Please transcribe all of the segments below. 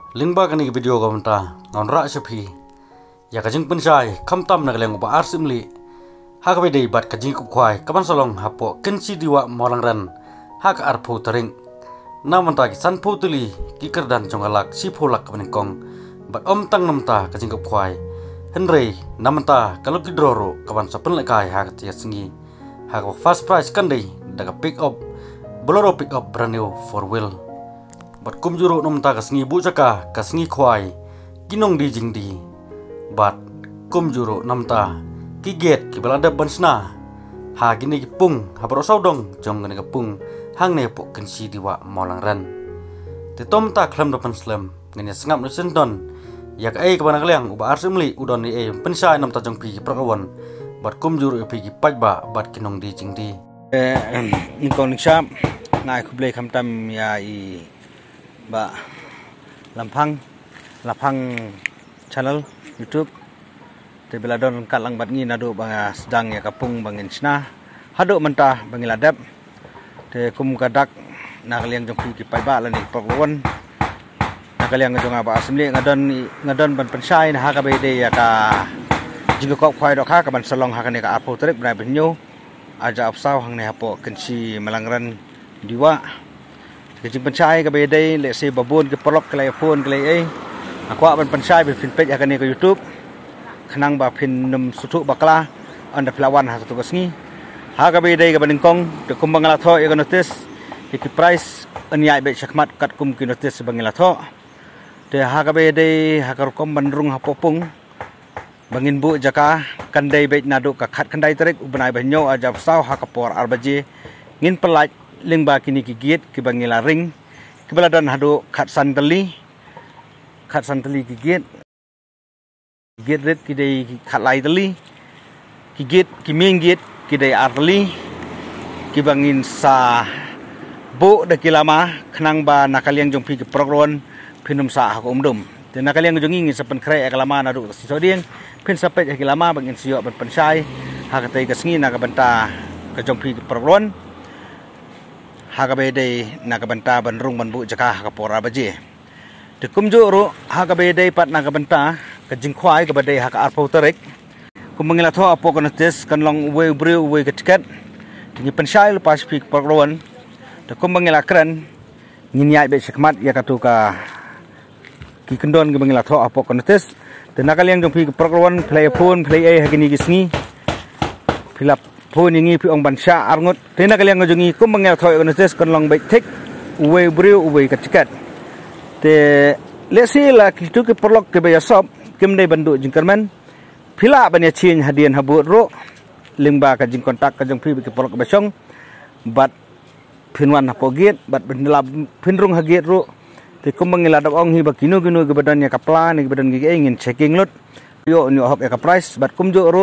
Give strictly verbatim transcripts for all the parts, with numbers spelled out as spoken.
lingba kani video ko mta ngon ra shapi ya kajing pensai kham tam na leng ba arsimli ha ka dei bat kajing ku khwai kaban salong hapo kensi diwa molang ran ha ka arphu tering namanta ki san phu tuli ki kerdan jongalak si pholak kaban kong bat om tang namta kajing ku khwai henrei namanta kalau ki droro kaban sapen lekai ha ka tia singi ha ka fast price kan dei daga pick up boloro pick up brand new four wheel bat kum juru nom ta kasngi bu chaka kasngi khwai kinong di jing di bat kum juru nam ta ki get ki balada bansna ha gini ki pung ha bro saudong jong gani ka pung hang ne po kensi diwa molang ran te tom ta khlam do pan slam ngani sngap no sendon yak ai ka banang leng uba arsimli udon ni e pensai nam ta jong pi ki prakawan bat kum juru pi ki pajba bat kinong di jing di eh ni kon sham ngai khuble kham tam ya i ba lampang lampang channel YouTube te beladon kalang bat ngi nadu banga sedang ya kapung bangin sna hadu mentah bangiladap te kum kadak nakaliang jong ki pai ba lani pokon nakaliang jong ba asmli ngadon ngadon ban pensai na ha ka be de ya ka jing ko khwai dok ha ka ban salong ha ka ne ka apo trek brai benyo aja apsau hang ne hapo kensi melangran diwa kejing pensai ka bedai le se babon ke polok ke phone ke ai akwa ban pensai be fin page akane ke YouTube khanang ba fin num sutu bakla anda pelawan ha satu kasngi ha ka bedai ka baningkong de kum bangala tho e notice ki price anyai be chakmat kat kum ki notice bangala tho de ha ka bedai ha ka kom bandrung ha popung bangin bu jaka kandai be nadu ka khat kandai trek ubanai banyo ajab sau ha ka por arbaje ngin pelaj lingba kini ki giet ki bangila ring ki baladan hadu khat santali khat santali ki giet giet ret ki dei khat lai tali ki giet ki ming giet ki dei artali ki bangin sa bu de kilama khnang ba nakaliang jong pi ki progron pinum sa ha ko umdum te nakaliang jong ngi sapen kre akalama nadu si sodieng pin sapet kilama bangin siyo ban pensai ha ka tei ka sngi na ka banta ka jong pi ki progron hagabe dei nakabanta banrung banbu jaka hakapora baje te kumjo ro hagabe dei pat nakabanta ka jingkhwai ka badei haka arpau tarek kumangila tho apo kan tes kan long we breu we ka tiket ni pensai lepas pik perluan te kumangila kran nginyai be sekmat ya katu ka ki kendon ka mangila tho apo kan tes te nakaliang jong pik perluan play phone play ai hagini gisni filap phone ini pi ong bansha arngot tena kaliang ngojongi kum mangel thoi on tes kon long baik tek uwe breu uwe katikat te lesi la kitu ke perlok ke baya sop kim dei bandu jingkerman pila banya chin hadian habut ro lingba ka jing kontak ka jong pi ke perlok basong bat pinwan hapoget bat bendelab pinrung haget ro te kum mangel adap ong hi bakino gino ke badannya kaplan ke badan ge ingin checking lot yo ni hop ya ka price bat kum jo ro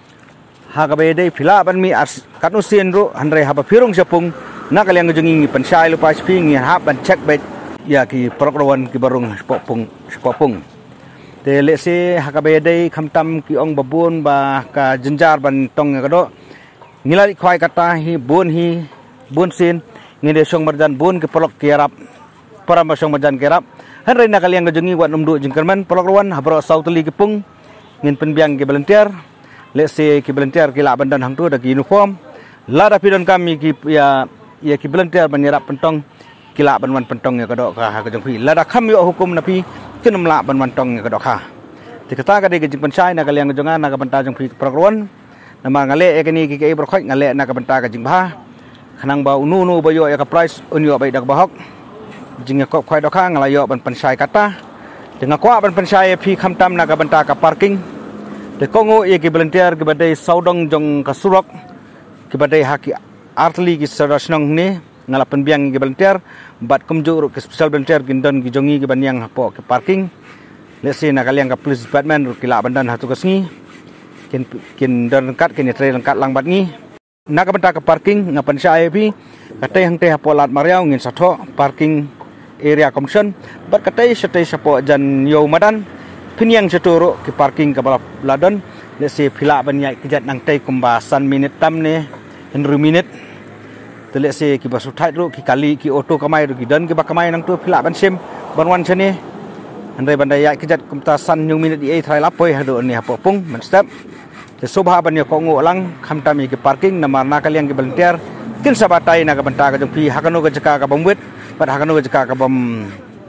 ha ka bedai phila ban mi as kanu sen ro hanre ha ba phirung sapung nakaliang jongi pensai lupa sping ha ban check bet ya ki prograwan ki barung spopung spopung te le se ha ka bedai khamtam ki ong babun ba ka jenjar ban tong ka do ngilai khwai kata hi bun hi bun sen ngide song marjan bun ki polok kerap para masong marjan kerap hanre nakaliang jongi wat numdu jingkerman prograwan ha bro sautli ki pung ngin penbiang ki volunteer let's say ki volunteer ki la bandan hang tu da ki uniform la da pidon kami ki ya ya ki volunteer banyarap pentong ki la banwan pentong ya kadok ka ka jong pi la da kham yo hukum na pi kinum la banwan tong ya kadok ka ti kata ka de ki jing pensai na kaliang jongan na ka banta jong pi progron na ma ngale e kini ki ke bro khoi ngale na ka banta ka jing ba khanang ba unu nu ba yo ya ka price unyo ba dak ba hok jing ya ko khoi dok ka ngala yo ban pensai kata dengan kwa ban pensai pi kham tam na ka banta ka parking de kongo ye ki volunteer ki badai saudong jong kasurok ki badai haki artli ki sarasnong ne ngala penbiang ki volunteer bat kumjo ki special volunteer gindon ki jongi ki banyang hapo ki parking lesi nakaliang ka police department ki la bandan hatu kasngi kin kin don kat kin trail kat lang bat ngi nakabanta ka parking ngapan sa I P katay hang te hapo lat mariaw ngin satho parking area commission bat katay satay sapo jan yo madan pinyang seturo ki parking ka balap ladon le se phila banyai kijat nang tai kumbasan minit tam ne henru minit te le se ki basu thai ro ki kali ki auto kamai ro ki dan ki ba kamai nang tu phila ban sem ban wan chane Andai bandai yak kijat kumta san yung minit i try lapoi hado ni hapo pung men step. Te subha ban yo ko ngo lang kham tam ki parking namar na kaliang ki volunteer kin sabatai na ka banta ka jong pi hakano ka jaka ka bomwit pat hakano ka jaka ka bom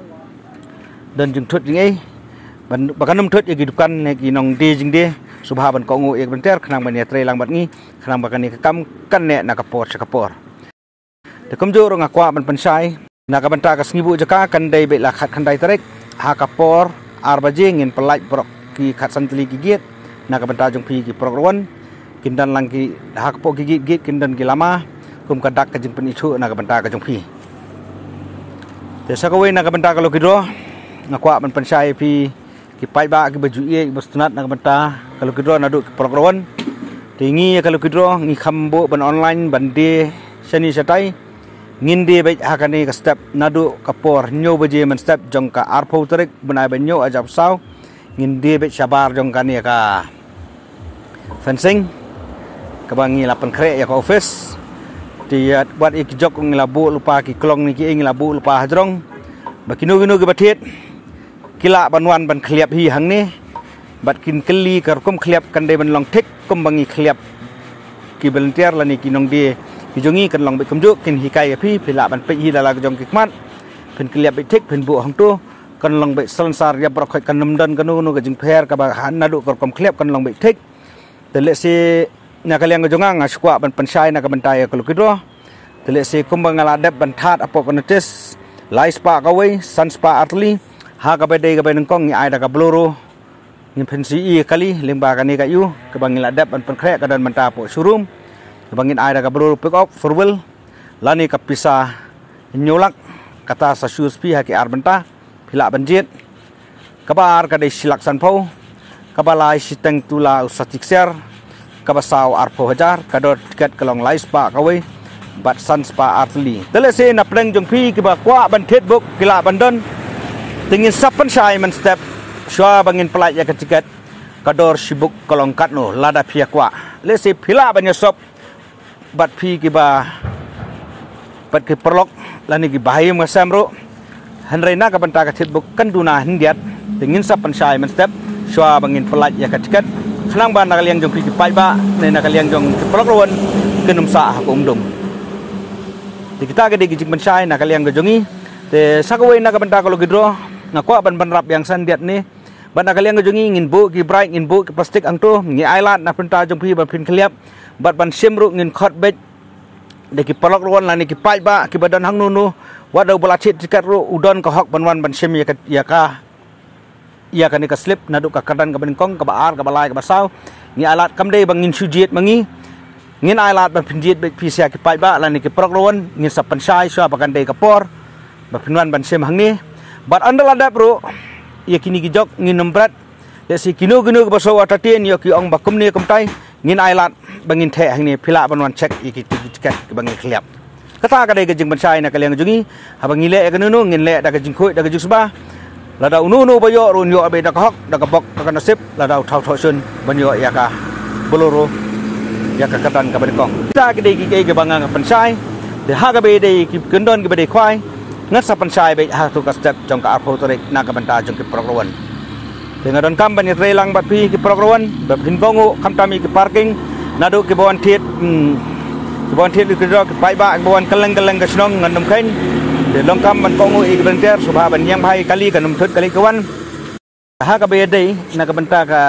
dan jung thut ngai ban bakanum thut ki dukan ne ki nong de jing de subha ban ko ngo ek volunteer khnang ban ya try lang bat ngi khnang ba kan ni ka kam kan ne na ka por sa ka por. Te kumjo ro ngakwa ban pensai na ka banta ka sngibu jaka kan dai be la khat kan dai tarek hakapor arbaje ngin pelaj prok ki khat santli gigit na ka banta jong pi ki prokron kindan lang ki hakapo gigit git kindan ki lama kum kadak ka jing pen ichu na ka banta ka jong pi desa ka we na ka banta ka lo kidro ngakwa ban pensai pi ki pai ba ki baju ye bustunat na ka banta ka lo kidro na du ki prokron tingi ka lo kidro ngi khambo ban online ban de shani satai ngin dia baik hakani ka step nadu kapor nyo baje men step jong ka arpo tarik benai benyo ajab saw ngin dia baik sabar jong kani ka fencing ka bangi lapan kre ya ka office dia buat ik jok nglabu lupa ki klong ni ki nglabu lupa hajrong bakino gino ke batit kila banwan ban khliap hi hang ni bat kin keli kar kum khliap kan de ban long thik kum bangi khliap ki volunteer la ni ki nong dia jongi kan long be kumjuk kin hikai api pila ban pe hi la jong kikmat pen kliap be thik pen bu hang tu kan long be sansar ya brok kan namdan kan nu ga jing pher ka ba han na du kor kom kliap kan long be thik tele se na kaliang ga jonga nga skwa ban pensai na ka bantai ka lukidro tele se kumbang ngala dep ban that apo kan tes lai spa ka we san spa atli ha ka be dei ka be nang kong ni ai da ka bloro ni pensi i kali lemba ka ni ka yu ka bangila dep ban pen kre ka dan manta po showroom bangin air ka bro pick up for will lani ka pisa nyolak kata sa shoes pi ha ki arbenta phila banjit kabar ka dei silak san pho kabalai siteng tula usatik ser kabasaw arpo hajar kador tiket kalong lai spa ka we bat san spa atli tele se na pleng jong pi ki ba kwa ban thet bok kila bandon tingin sapan sai man step shwa bangin pelaj ya ka tiket kador sibuk kalong katno lada pia kwa le se phila ban sop bat pi ki ba bat ki perlok lani ki bahaya ngasamro hanraina ka banta ka thitbuk kan duna hindiat tingin sa pansai men step shwa bangin pelaj ya ka tiket khnang ban nakaliang jong pi ki pai ba ne nakaliang jong ki perlok ron kenum sa ha umdum di kita ke di jing pansai nakaliang ga jongi te sakawai na ka banta ka logidro ngakwa ban ban rap yang sandiat ni ban nakaliang ga jongi ngin bu ki bright ngin bu ki plastik angto ngi ailat na penta jong pi ban pin kliap bat ban simru ngin khot bet de ki palok ron la ni ki pai ba ki badan hang nunu wado bala chit tikat ru udon ka hok ban wan ban sim ya ka ya ka ya ka ni ka slip nadu ka kadan ka ban kong ka ba ar ka balai ka basaw ngi alat kam de bang ngin sujiet mangi ngin alat ban pinjiet bet pi sia ki pai ba la ni ki palok ron ngin sa pansai so ba kan de ka por ba pinwan ban sim hang ni bat andala da bro ya kini ki jok ngin nombrat de si kino kino ka basaw atatin yo ki ong bakum ni kam tai ngin ailat bangin the hang ni phila banwan check iki tiket ke bangin kliap kata ka dei ke jing pansai na kaliang jungi habang ngile ka nunu ngin le da ka jing khoi da ka jusba la da unu nu bayo run yo be da ka hok da ka bok da ka nasip la da thau thau sun ban yo ya ka boloro ya ka katan ka banikong ta ka dei ki ke bangang pansai de ha ka be dei ki kendon ki be dei khwai ngat sa pansai be ha tu ka step jong ka arpo torek na ka banta jong ki prokron dengan don kam ban re lang bat pi ki prokron ba hin kongu kam tami ki parking nadu ki bawan thiet ki bawan thiet ki ro ki pai ba ki bawan kaleng kaleng ka snong ngan num khain de long kam ban kongu ik volunteer subha ban yang bhai kali ka num thut kali kawan ha ka be dei na ka banta ka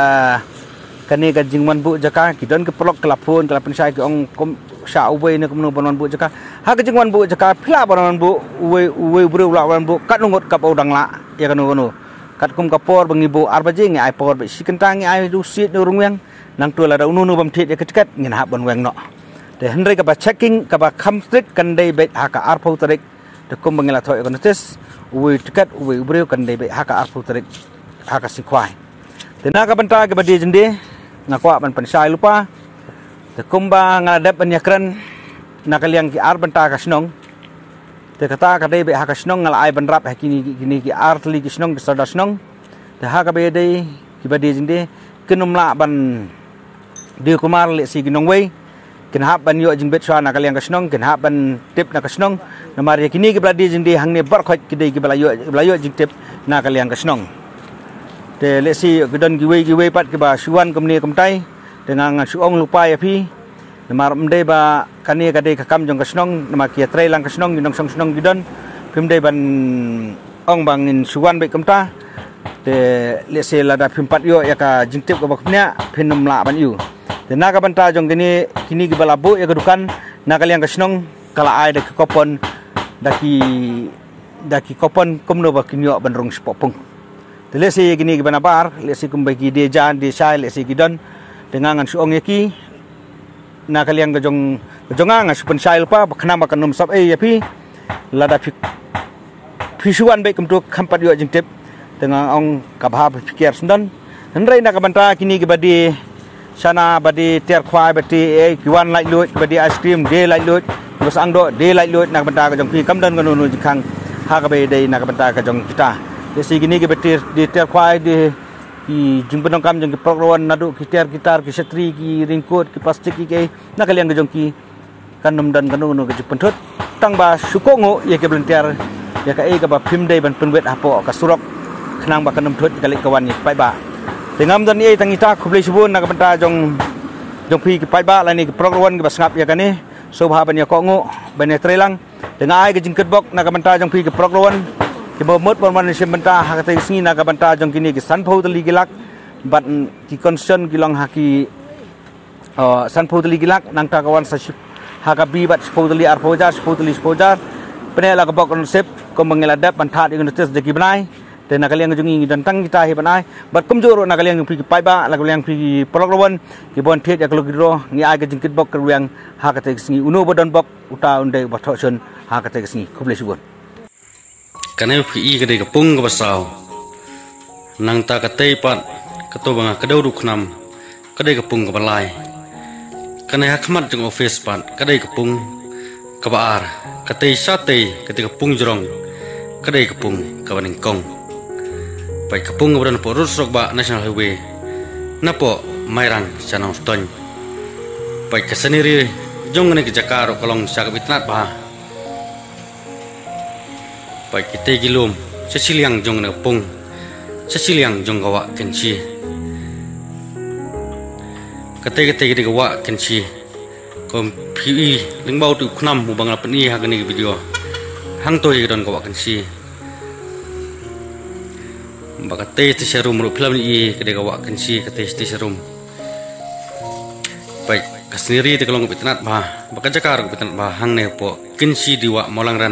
kani ka jingman bu jaka ki don ki prok kelapun kelapan sai ki ong kom sa uwe ne kum ban bu jaka ha ka jingman bu jaka phila ban bu uwe uwe bru la ban bu kat ngot kap udang la ya kanu kanu kat kum kapor bangibu arbaje ngi ai por be sikentang ngi ai du sit nu rungweng nang tu la da unu nu bam thit ya ket ngin ha ban weng no de henry ka ba checking ka ba kham strict kan dei be ha ka arpo tarik de kum bangila thoi kon tes uwe tiket uwe ubreu kan dei be ha ka arpo tarik ha ka sikwai de na ka banta ka ba di jende ngakwa ban pansai lupa de kum ba ngadap ban yakran nakaliang ki ar banta ka snong te kata ka dei be ha ka snong ngal ai ban rap ha kini kini ki artli ki snong sada snong te ha ka be dei ki ba di jende kenum la ban dia kumar le si ginong wei kin hab ban yo jing bet swa na kaliang ka snong kin hab ban tip na ka snong na mari kini ki bladi jing di hang ne bar khot ki dei ki bala yo bala yo jing tip na kaliang ka snong te lesi gedon giwe giwe pat ke ba suan kemni kemtai dengan suong lupa ya pi namar mde ba kani kade kakam jong kasnong nama kia trai lang kasnong ginong song snong gidon pimde ban ong bangin suan be kemta te lesi lada pimpat yo ya ka jingtip ka baknya pinum la ban yu te naga banta jong gini kini gibalabu ya kedukan nakaliang kasnong kala ai de kopon daki daki kopon komno ba kinyo ban rong spopung telesi gini gimana bar lesi kumbagi de jan de sai lesi gidon dengan ngan suong yaki na kaliang gajong gajonga ngas pen sai lupa bakna makan num sap e yapi lada pi pisuan be kumtu kampat yo jingtip dengan ong kabha pikir sundan hendrai na kabanta kini gibadi sana badi ter khwai bati e kiwan lai lut badi ice cream de lai lut bos angdo de lai lut na kabanta gajong pi kamdan ganu jikang ha ka be dei na kabanta gajong kita desi gini ke betir di ter khwai di ki jingpenong kam jong ki prograwan nadu ki ter gitar ki setri ki ringkot ki plastik ki ke na kaliang gajong ki kanum dan kanu no ke penthut tang ba sukongo ye ke blantiar ya ka e ka ba phim dei ban penwet apo ka surok khnang ba kanum thut kali kawan ni pai ba tengam dan ye tang ita khublei subun na ka banta jong jong pi ki pai ba la ni ki prograwan ki ba sngap ya kani sobha ban ya kongo ban ya trelang dengan ai ke jingket bok na ka banta jong pi ki prograwan kibo mot pon man banta ha ka singi na ka banta jong kini ki san phau tali gilak bat ki concern gilong ha ki san phau tali gilak nang ta kawan sa ha ka bi bat phau tali ar phojar phau tali phojar pene la ka bok konsep ko mengeladap banta di tes de ki banai te na kaliang jong ngi dan tang kita he banai bat kumjoro na kaliang pi ki pai ba la kaliang pi prograwan ki bon thet yak lo giro ngi ai ka jingkit bok ka ruang ha ka singi uno bodon bok uta unde ba thosun ha ka singi khuble subon kanai pi i kadai kapung ka basau nang ta katai pat kato banga kadau du khnam kadai kapung ka balai kanai hakmat jong office pat kadai kapung ka baar katai sate kadai kapung jorong kadai kapung ka baning kong pai kapung ka po rusrok ba national highway napo mairang chanang stony pai kasaniri jong ne ki jakaro kalong sa kabitnat ba pai kita gilum sesiliang jong na pung sesiliang jong gawa kenci kate kate gede gawa kenci kom pi lingbau tu khnam mu bangla pani ha gani video hang to ye don gawa kenci bakate ti serum ru film ni gede gawa kenci kate ti serum pai kasniri te kalong bitnat ba bakajakar bitnat ba hang ne po kenci diwa molangran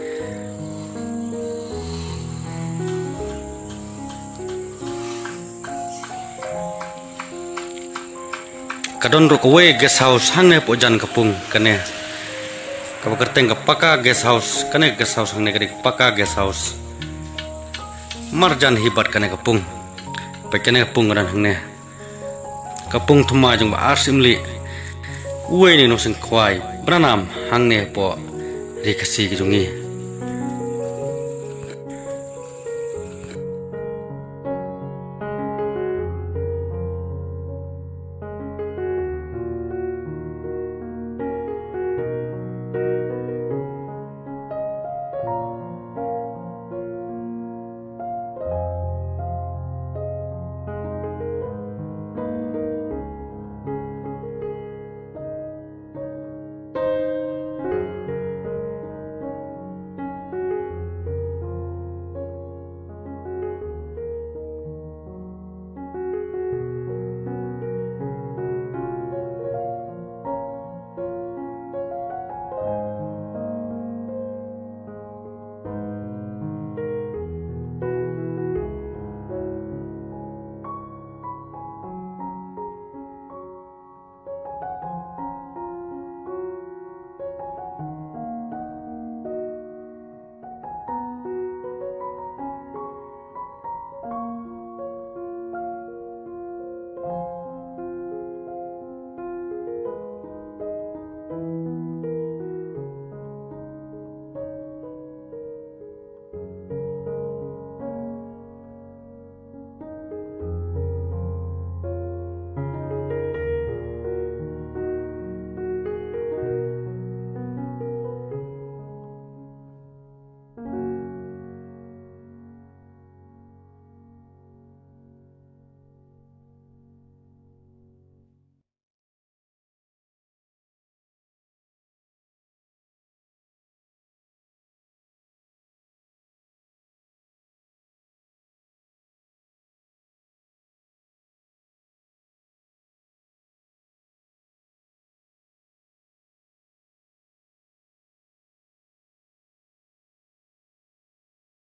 kadon ro kowe guest house hangne pojan kapung kane kabakarteng kapaka guest house kane guest house hangne kade paka guest house marjan hibat kane kapung pekane kapung ran hangne kapung thuma jong ba arsimli uwe ni no sing khwai branam hangne po rekasi jongi